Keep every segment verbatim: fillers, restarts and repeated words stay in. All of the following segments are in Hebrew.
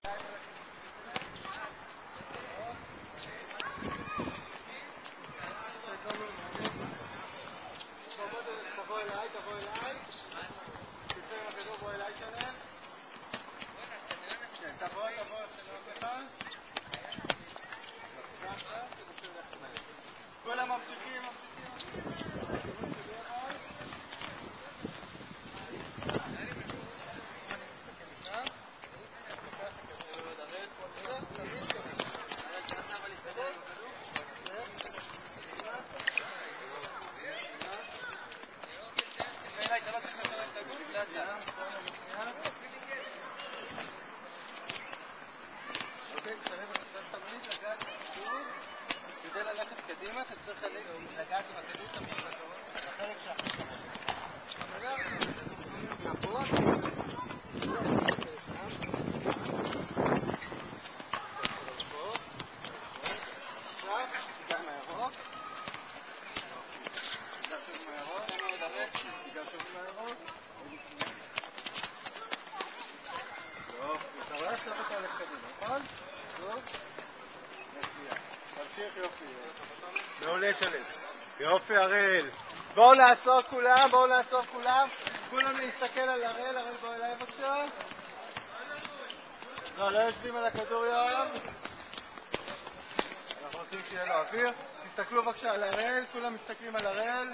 תבוא אליי, תבוא אליי. תצא עם הכדור, בוא אליי שלם. כן, תבוא, תבוא, תבוא לך. כולם ממשיכים, ממשיכים, ממשיכים. כדי ללכת קדימה, אתה צריך לגעת עם הכדור תמיד לחלק שאחר. מהפות. עכשיו, תיגע מהירוק. תיגע שוב מהירוק. תיגע שוב מהירוק. יופי, אתה רואה עכשיו אתה הולך קדימה, נכון? טוב. תמשיך יופי. מעולה שלם. יופי הראל. בואו לעצור כולם, בואו לעצור כולם. כולם להסתכל על הראל, הראל בואו אליי בבקשה. לא, לא יושבים על הכדור יואב. אנחנו רוצים שיהיה לו אוויר. תסתכלו בבקשה על הראל, כולם מסתכלים על הראל.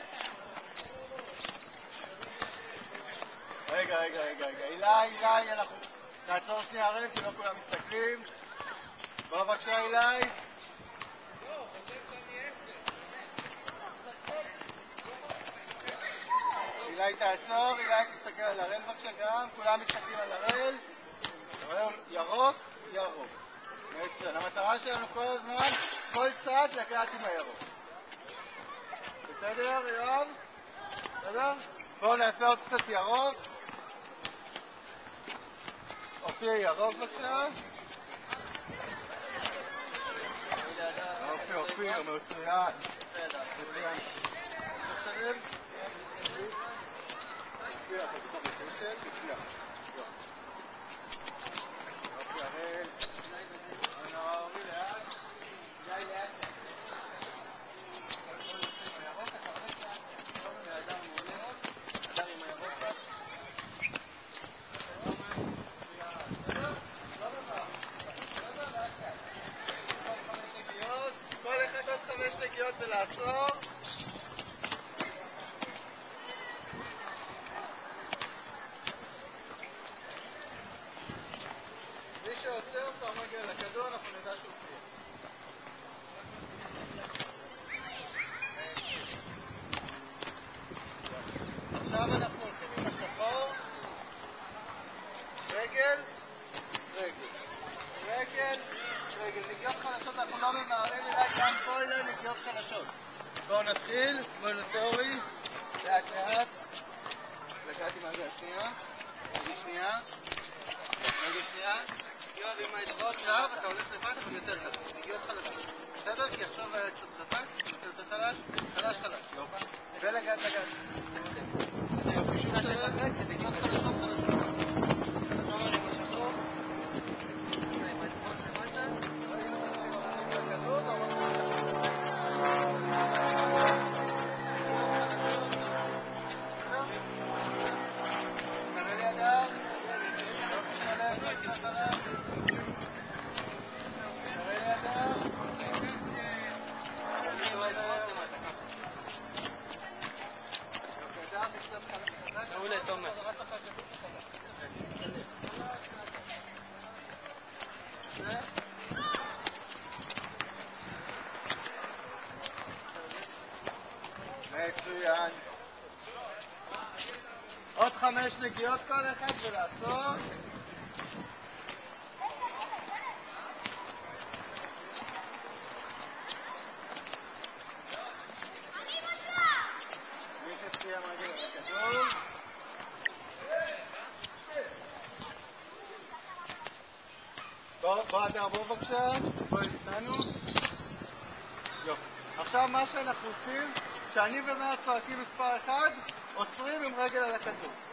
רגע, רגע, רגע, רגע. אילי, אילי, אנחנו נעצור שנייה הראל, כי לא כולם מסתכלים. בואו בבקשה אילי. אילי תעצור, אילי תסתכל על הראל בבקשה גם, כולם מסתכלים על הראל. ירוק, ירוק. מצוין, המטרה שלנו כל הזמן, כל צד לגעת עם הירוק. בסדר, יואב? בסדר? בואו נעשה עוד קצת ירוק. אופי ירוק בבקשה. אופי, אופי, מצוין. מצוין. מצוין. תצליח, אתה בתוך הקשר, תצליח. יופי, הראל. נעמי לאט. די לאט. הירוק, אתה רואה קצת. האדם מעולה. אדם עם הירוק קצת. כל אחד עוד חמש נגיעות ולעצור. מי שעוצר אותו מגיע לכדור, אנחנו נדע שהוא תהיה. עכשיו אנחנו הולכים עם השחור. רגל, רגל. רגל, רגל. נגיעות חלשות, אנחנו לא ממהרים אליי, גם פה אליי נגיעות חלשות. בואו נתחיל, בואו נעשה אורי. לאט לאט. לקעתי מה זה השנייה. רגל שנייה. רגל שנייה. יואב עם האצבעות עכשיו, אתה הולך לבד, אבל יותר חלש. נגיעות חלשות. בסדר? כי עכשיו היה קצת חזק, יותר חלש, חלש חלש. יופי. ולגעת לגעת. זה יופי שונה שחזק, זה נגיעות חלשות חלשות. אתה אומר עם השחור. עם האצבעות למטה. רגע, אתה הכדור, אתה אומר מעולה, תומר. מצוין. עוד חמש נגיעות כל אחד ולעצור. מי שסיים רגל על הכדור. בוא אדר, בוא בבקשה. בוא איתנו. יופי. עכשיו מה שאנחנו עושים, שאני ומאה צועקים מספר אחד, עוצרים עם רגל על הכדור.